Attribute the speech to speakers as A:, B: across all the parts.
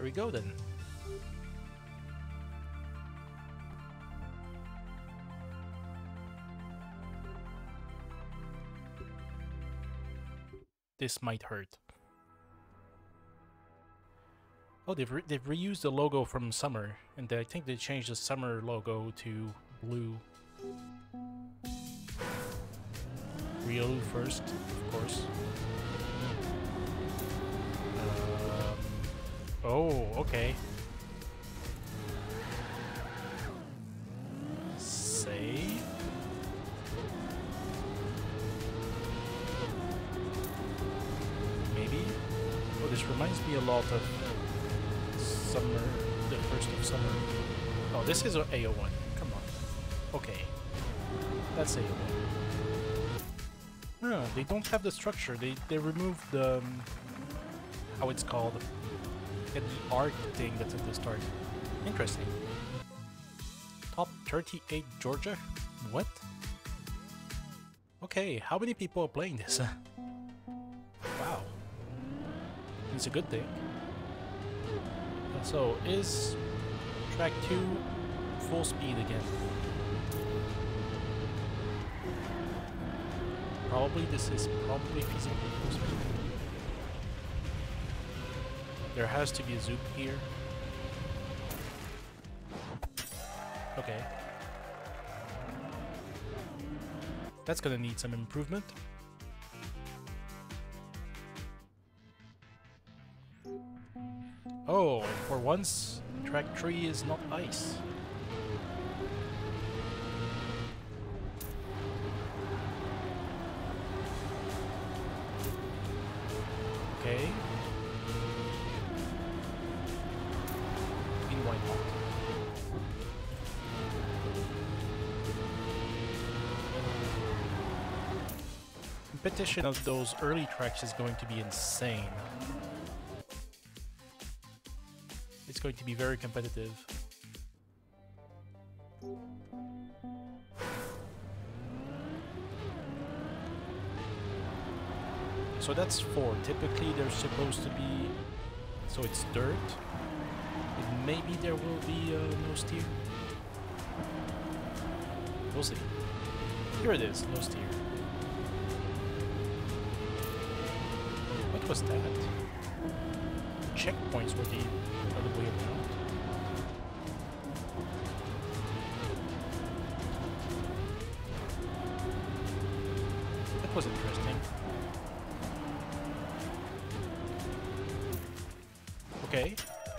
A: Here we go then. This might hurt. Oh, they've reused the logo from Summer, and I think they changed the Summer logo to blue. Real first, of course. Oh, okay. Save. Maybe. Oh, this reminds me a lot of Summer, the first of Summer. Oh, this is AO1. Come on. Okay. That's AO1. No, they don't have the structure. They removed the how it's called. And the art thing that's at the start. Interesting. Top 38 Georgia? What? Okay, how many people are playing this? Wow. It's a good thing. So, is track 2 full speed again? Probably this is probably feasible full speed. There has to be a zoop here. Okay. That's gonna need some improvement. Oh, and for once, track 3 is not ice. Okay. Why not? Competition of those early tracks is going to be insane. It's going to be very competitive. So that's 4. Typically they're supposed to be... So it's dirt. And maybe there will be no steer. We'll see. Here it is, no steer. What was that? Checkpoints were the other way around. That was interesting. Okay.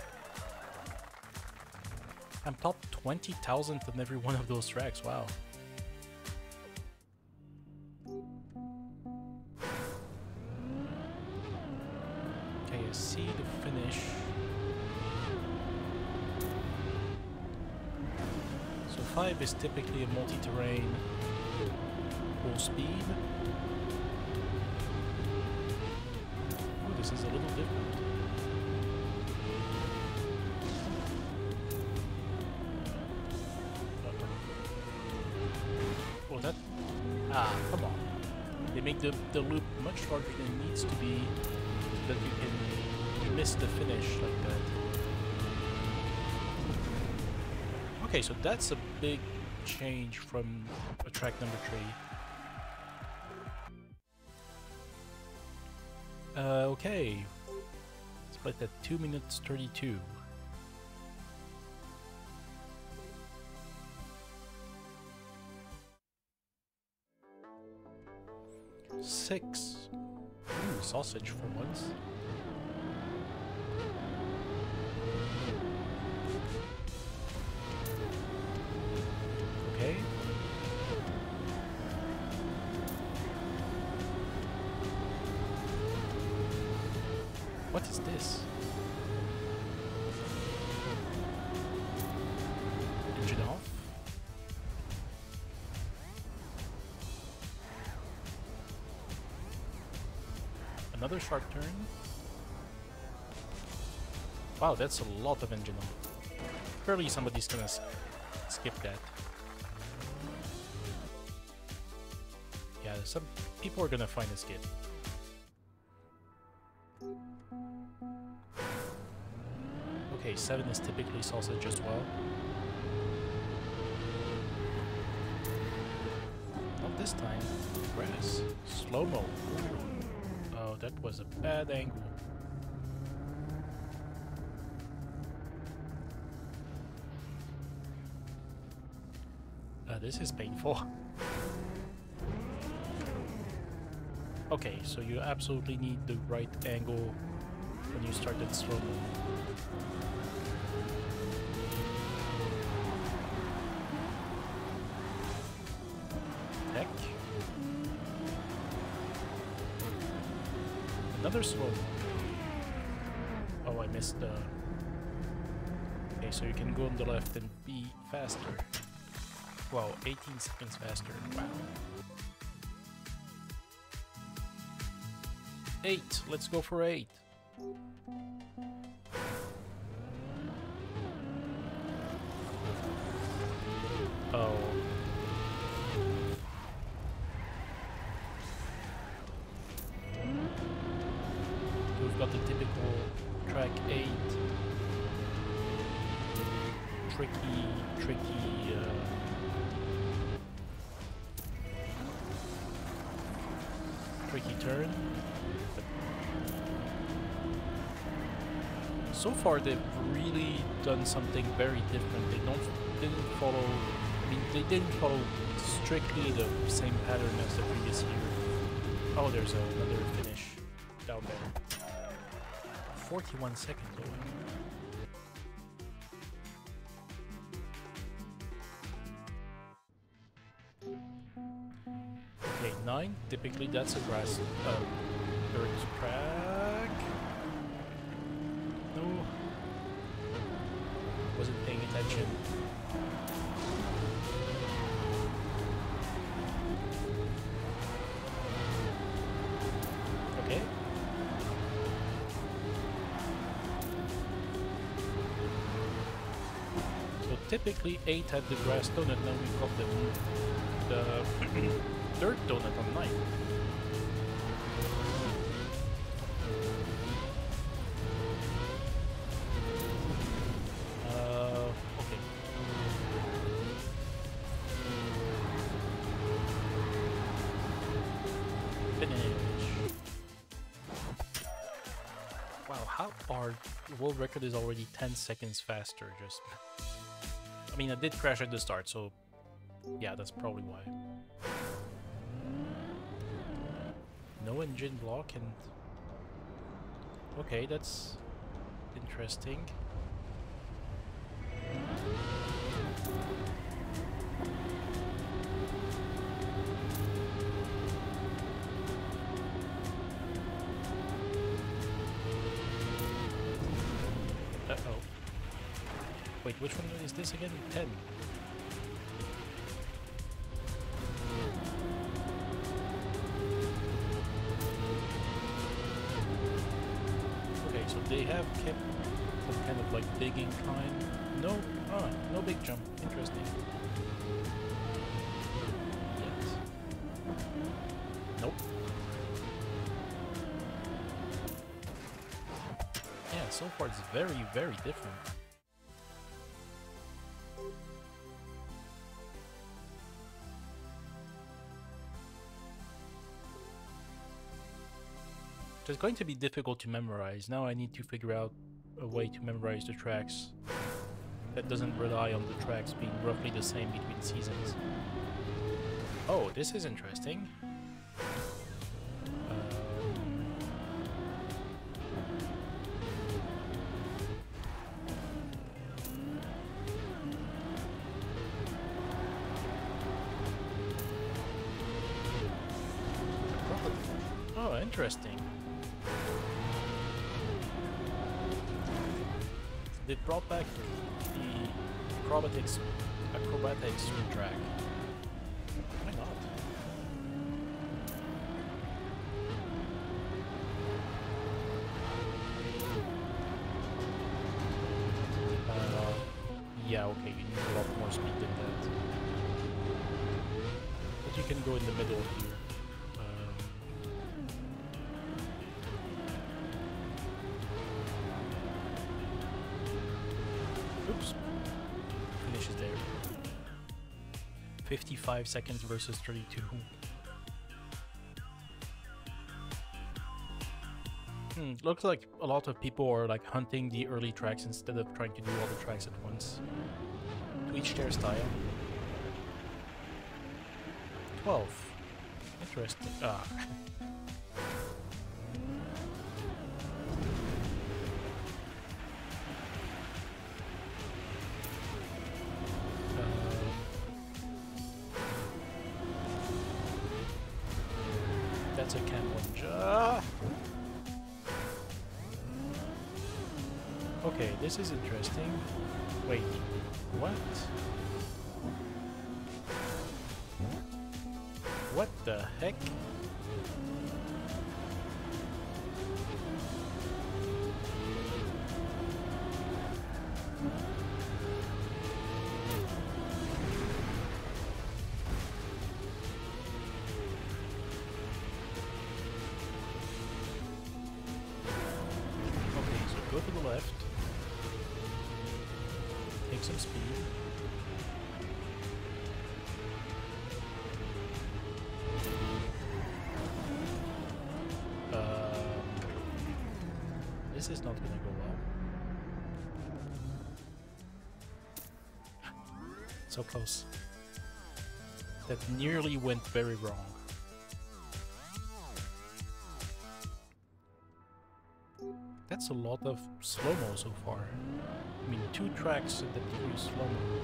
A: I'm top 20,000th on every one of those tracks, wow. Okay, I see the finish. So 5 is typically a multi-terrain full speed. Oh, this is a little different. Ah, come on. They make the loop much larger than it needs to be so that you can miss the finish like that. Okay, so that's a big change from track number 3. Okay. Split at 2 minutes 32. 6. Ooh, sausage for once. Okay. What is this? Engine off. Another sharp turn. Wow, that's a lot of engine on. Surely somebody's gonna skip that. Yeah, some people are gonna find a skip. Okay, 7 is typically sausage as well. Not this time. Grass. Slow-mo. Oh, that was a bad angle. This is painful. Okay, so you absolutely need the right angle when you start that slow-mo. Heck. Another slow-mo. Oh, I missed the... Okay, so you can go on the left and be faster. Wow, 18 seconds faster. Wow. 8. Let's go for 8. Oh. We've got the typical track 8. Tricky, tricky turn. But so far they've really done something very different. Didn't follow, I mean, they didn't follow strictly the same pattern as the previous year. Oh, there's another finish down there. 41 seconds away. Okay, 9. Typically that's a grass dirt track. No. Wasn't paying attention. Okay. So typically 8 had the grass donut, now we've got the dirt donut on 9. Okay. Finish. Wow, how our world record is already 10 seconds faster, just... I mean, I did crash at the start, so yeah, that's probably why. No engine block and... Okay, that's interesting. Uh-oh. Wait, which one is this again? 10. Okay, so they have kept some kind of like big incline. No, no big jump. Interesting. Yet. Nope. Yeah, so far it's very, very different. It's going to be difficult to memorize. Now I need to figure out a way to memorize the tracks that doesn't rely on the tracks being roughly the same between seasons. Oh, this is interesting. Oh, interesting. They brought back the acrobatics track. Why not? Yeah, okay, you need a lot more speed than that. But you can go in the middle here. 55 seconds versus 32. Looks like a lot of people are like hunting the early tracks instead of trying to do all the tracks at once. To each their style. 12. Interesting. Ah. That's a cam lunge. Okay, this is interesting. Wait, what? What the heck? Okay, so go to the left. Take some speed. This is not gonna go well. So close. That nearly went very wrong. That's a lot of slow-mo so far. I mean, 2 tracks that use slow-mo.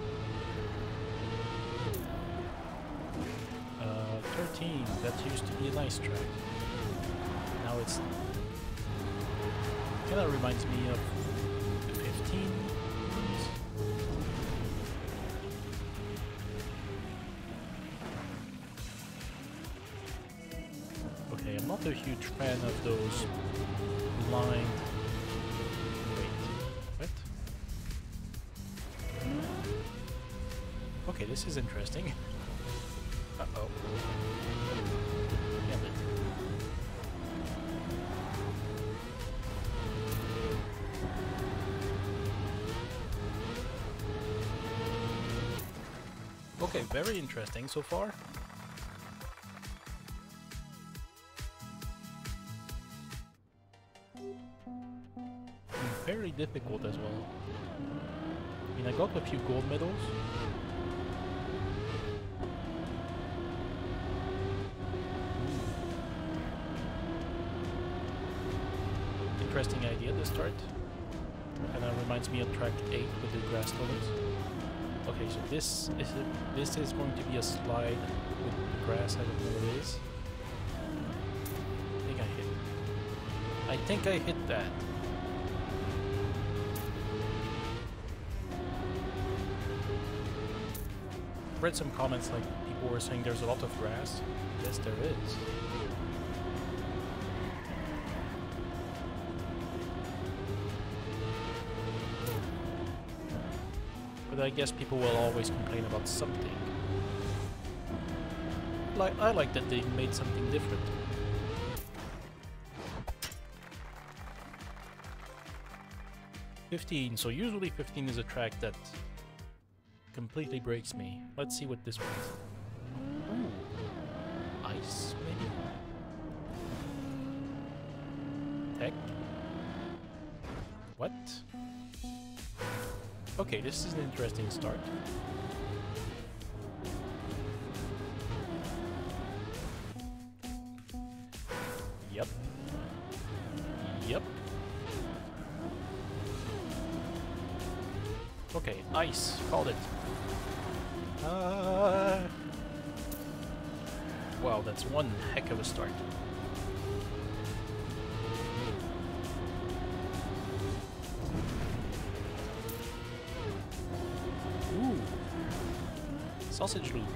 A: 13, that used to be a nice track. Now it's... Kinda reminds me of 15. Okay, I'm not a huge fan of those blind... Wait, what? Okay, this is interesting. Uh-oh. Damn it. Okay, very interesting so far. Very difficult as well. I mean, I got a few gold medals. Interesting idea to start. And that reminds me of track 8 with the grass tunnels. Okay, so this is going to be a slide with the grass. I don't know what it is. I think I hit that. Read some comments like people were saying there's a lot of grass. Yes, there is. But I guess people will always complain about something. I like that they made something different. $15, so usually 15 is a track that completely breaks me. Let's see what this was. Ooh. Ice, maybe? Tech? What? Okay, this is an interesting start. Yep. Yep. Okay, ice. Called it. Wow, that's one heck of a start. Ooh. Sausage loop.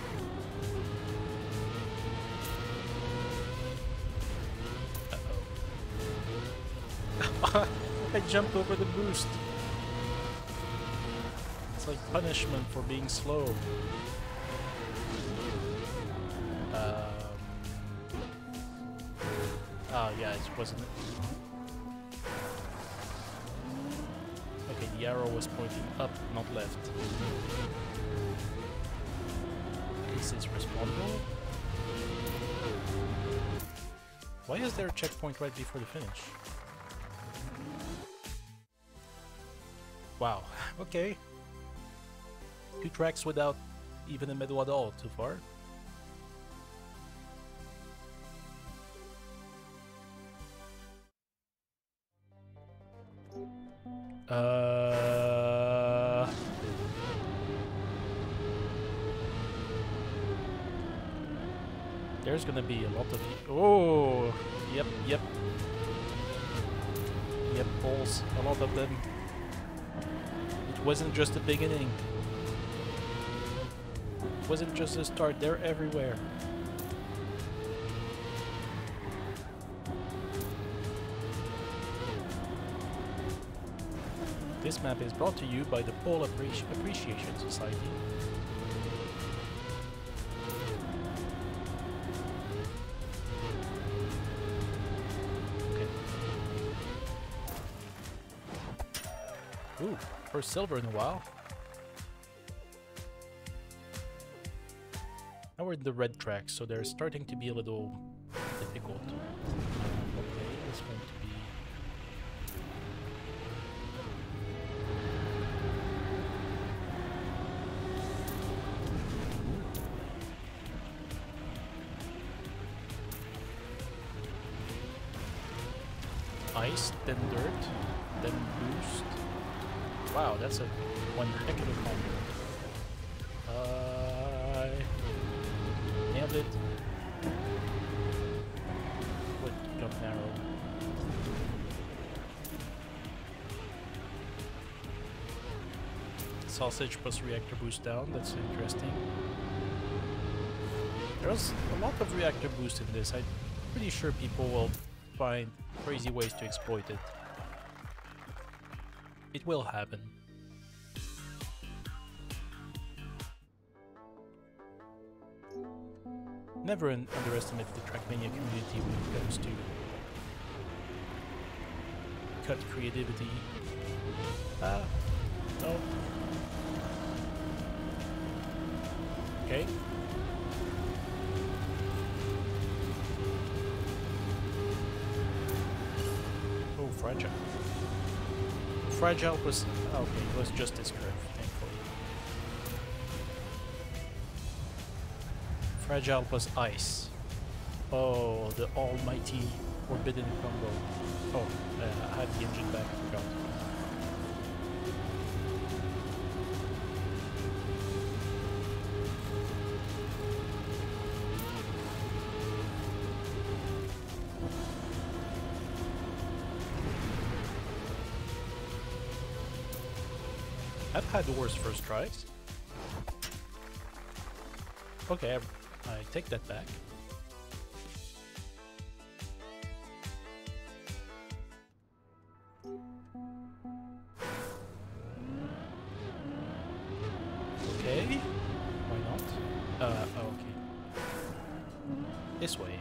A: Uh-oh. I jumped over the boost. It's like punishment for being slow. Oh yeah, it wasn't. Okay, the arrow was pointing up, not left. race is respawnable. Why is there a checkpoint right before the finish? Wow, okay. 2 tracks without even a medal at all too far. There's gonna be a lot of... Oh! Yep. Yep, balls. A lot of them. It wasn't just the beginning. It wasn't just the start. They're everywhere. This map is brought to you by the Pole Appreciation Society. Okay. Ooh, first silver in a while. Now we're in the red tracks, so they're starting to be a little difficult. Okay, it's going to be... Ice, then dirt, then boost. Wow, that's a one heck of a combo. Nailed it. Would jump narrow. Sausage plus reactor boost down, that's interesting. There's a lot of reactor boost in this. I'm pretty sure people will find crazy ways to exploit it. It will happen. Never underestimate the Trackmania community when it comes to cut creativity. No. Okay. Oh, fragile. Fragile was... okay, it was just this curve, thankfully. Fragile plus ice. Oh, the almighty forbidden combo. Oh, I had the engine back, I forgot. I've had worse first tries. Okay, I take that back. Okay, why not? Okay. This way.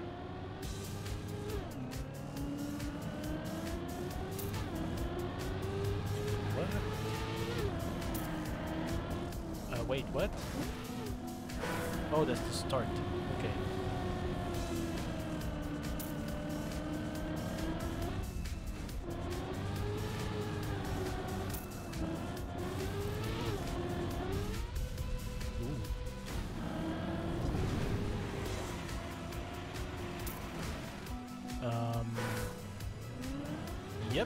A: Wait, what? Oh, that's the start. Okay. Ooh. Yep.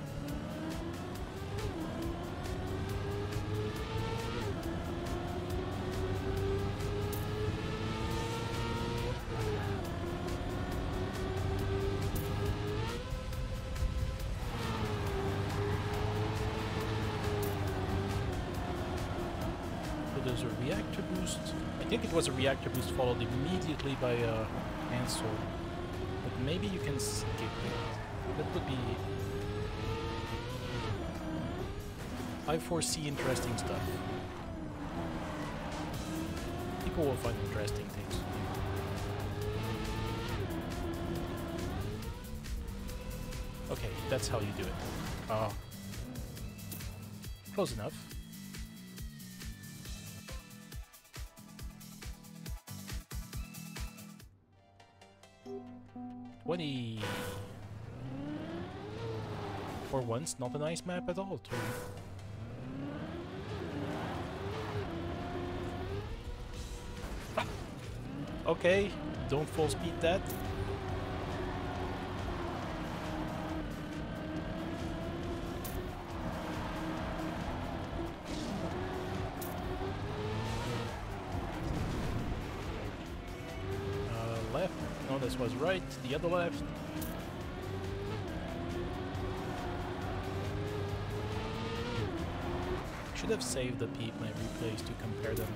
A: There's a reactor boost. I think it was a reactor boost followed immediately by a answer. But maybe you can skip it. That would be... I foresee interesting stuff. People will find interesting things. Okay, that's how you do it. Close enough. 20. For once, not a nice map at all, too. Okay, don't full speed that. Left. No, this was right. The other left. Should have saved the peep my replays to compare them.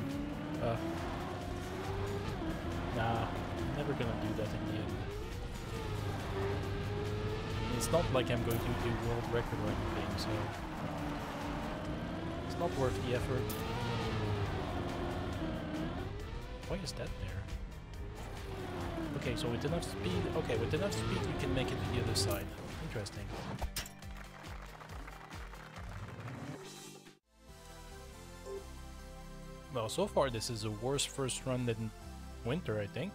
A: Nah, I'm never gonna do that in the end. It's not like I'm going to do world record or anything, so it's not worth the effort. Why is that there? Okay, so with enough speed, with enough speed you can make it to the other side. Interesting. Well, so far this is a worse first run than winter, I think.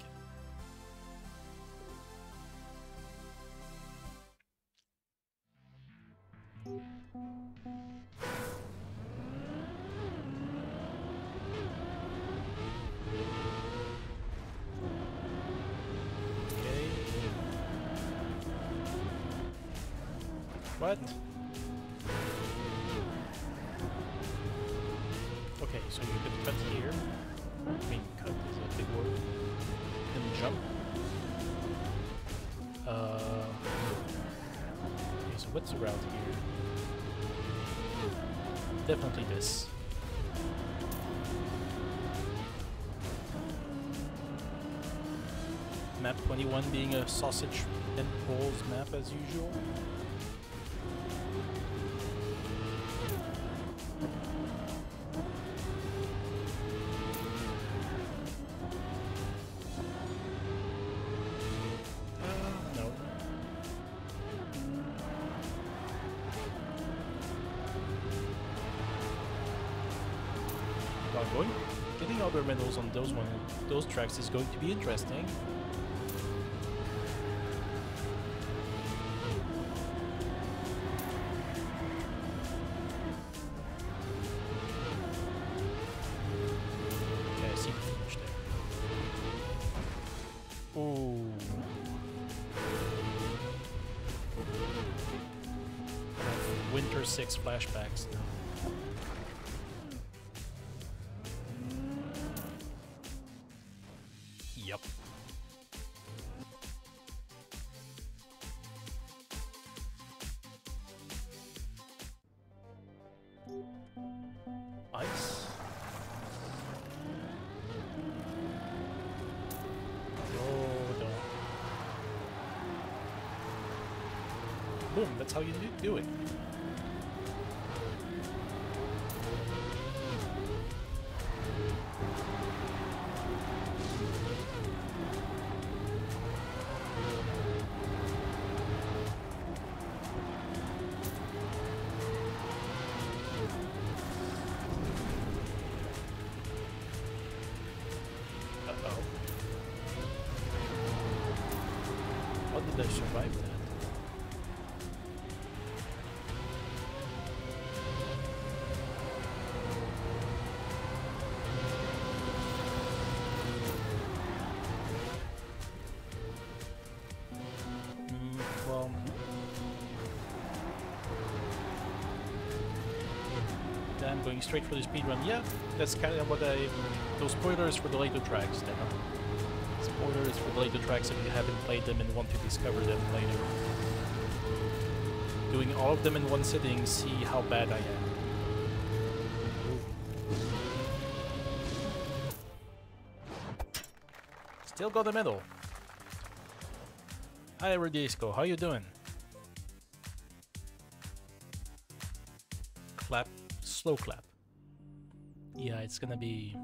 A: Okay. What? Okay, so you can cut here. I mean, cut is a big word. And jump. Okay, so what's the route here? Definitely this. Map 21 being a sausage and rolls map as usual. No. Well, getting other medals on those tracks is going to be interesting. Ooh. Winter 6 flashbacks now. Yep. Ice. Boom, that's how you do it. Uh-oh. How did I survive that? Well, I'm going straight for the speedrun. Yeah, that's kind of what those spoilers for the later tracks, then. Spoilers for the later tracks if you haven't played them and want to discover them later. Doing all of them in one sitting, see how bad I am. Still got a medal. Hi Rodisco, how you doing? Clap, slow clap. Yeah, it's gonna be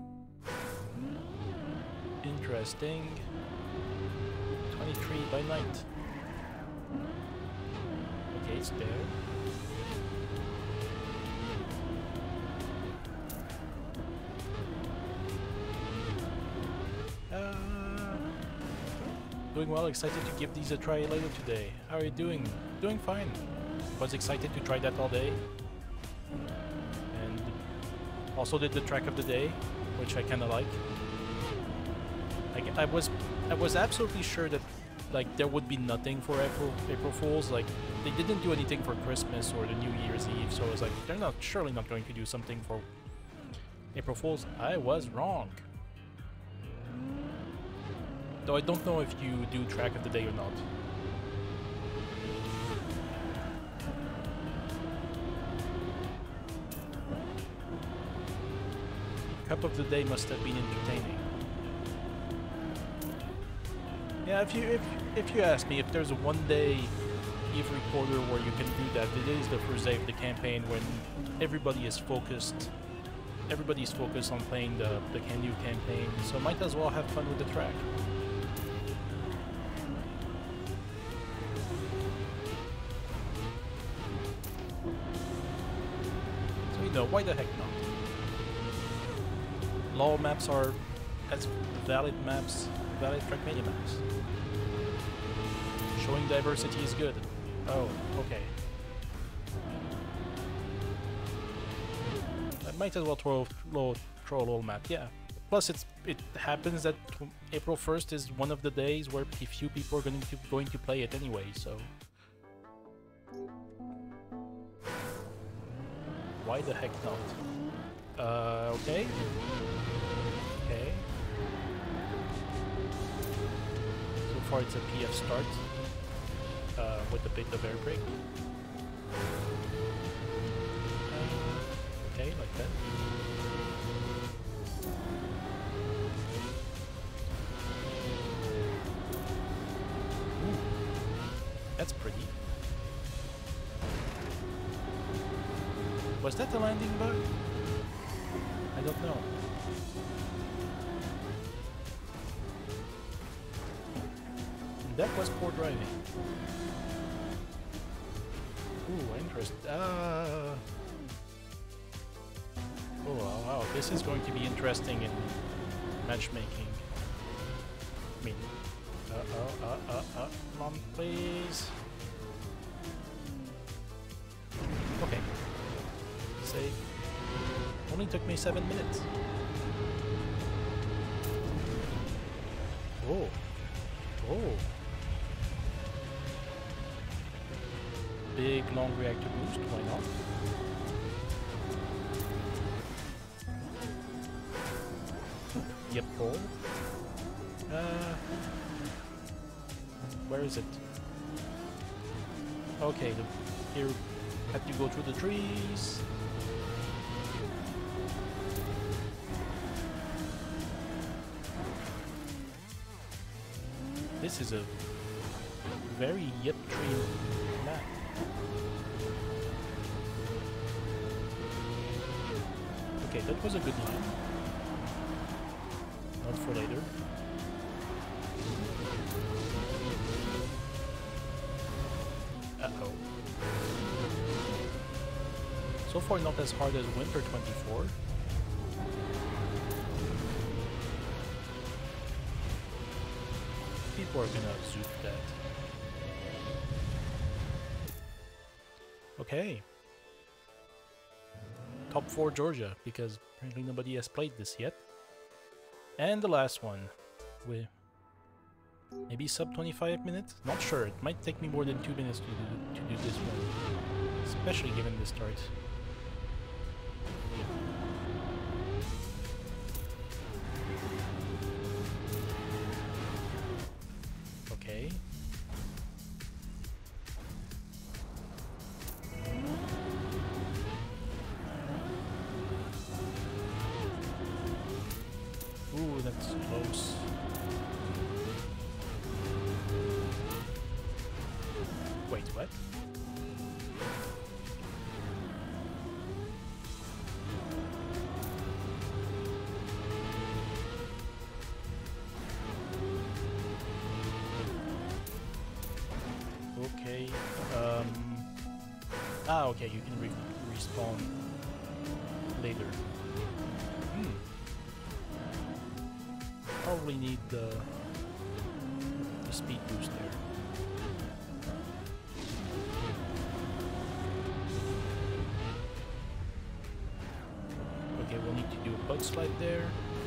A: interesting. 23 by night. Okay, it's there. doing well. Excited to give these a try later today. How are you doing? Doing fine. Was excited to try that all day. And also did the track of the day, which I kind of like. I was absolutely sure that like there would be nothing for April Fools. Like they didn't do anything for Christmas or the New Year's Eve, so I was like, they're surely not going to do something for April Fools. I was wrong. Though I don't know if you do track of the day or not. Cup of the day must have been entertaining. Yeah, if you ask me, if there's a one-day Eve Reporter where you can do that, it is the first day of the campaign when everybody is focused. Everybody's focused on playing the Can-You campaign, so might as well have fun with the track. So you know, why the heck not? LOL maps are as valid maps, valid Trackmania maps. Showing diversity is good. Oh, okay. I might as well throw a LOL map, yeah. Plus, it happens that April 1st is one of the days where a few people are going to play it anyway, so... Why the heck not? Okay. Okay. So far it's a PF start, with a bit of air brake. Okay, like that. Ooh, that's pretty. Was that the landing bug? I don't know. That was poor driving. Ooh, interesting. Oh, wow, this is going to be interesting in matchmaking. I mean, come on, please. Okay. Save. Only took me 7 minutes. Oh. Oh. Big long reactor boost, why not? Yep, ball. Where is it? Okay, here have to go through the trees. This is a very yip tree map. Okay, that was a good line. Not for later. Uh-oh. So far not as hard as Winter 24. People are gonna zoot that. Okay. Top 4 Georgia, because apparently nobody has played this yet. And the last one, with maybe sub 25 minutes? Not sure, it might take me more than 2 minutes to do this one, especially given the start. Okay. Ooh, that's close. Wait, what? Okay, okay, you can respawn later. Probably need the speed boost there. Okay, we'll need to do a bug slide there.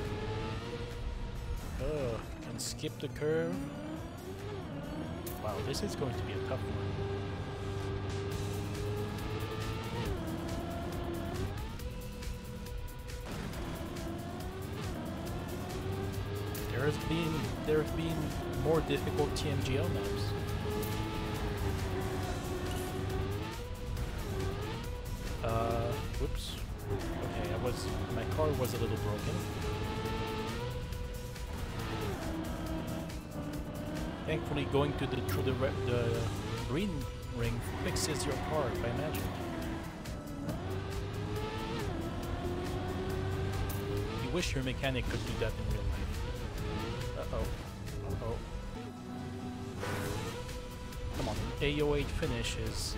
A: And skip the curve. Wow, this is going to be a tough one. There have been more difficult TMGL maps. Whoops. Okay, my car was a little broken. Thankfully, going through the green ring fixes your car by magic. You wish your mechanic could do that in real life. Uh-oh. Uh-oh. Come on, AO8 finishes.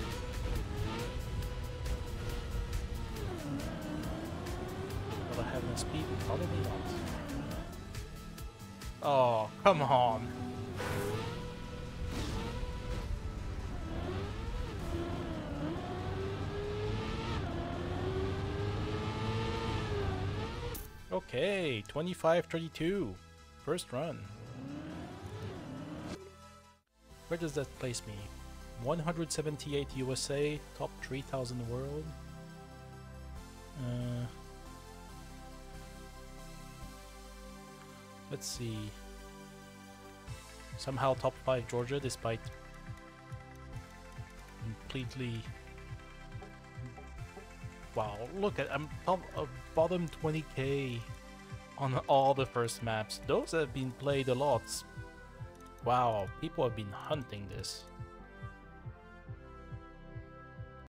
A: Will I have enough speed? Probably not. Oh, come on. Okay, 25-32. First run. Where does that place me? 178 USA, top 3000 world. Let's see. Somehow top 5 Georgia despite completely... Wow, look at I'm top of bottom 20k on all the first maps. Those have been played a lot. Wow, people have been hunting this.